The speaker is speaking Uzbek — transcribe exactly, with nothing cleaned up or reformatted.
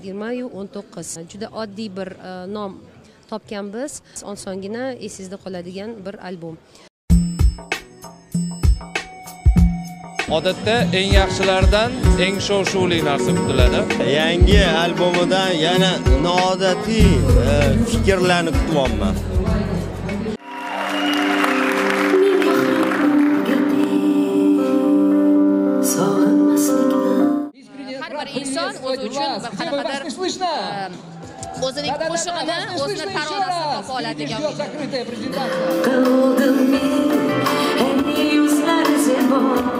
yigirma o'n to'qqiz. Juda oddiy bir nom topgan biz. Osongina esingizda qoladigan bir albom. Odatda eng yaxshilardan eng shov-shuvli narsa kutiladi. Yangi albomidan yana noodatiy fikrlarni kutyapman. Har bir inson o'zi uchun bir qanaqadir o'zining qo'shig'ini, o'zining taronasini topa oladigan. Qildim men, yuzlari zebo.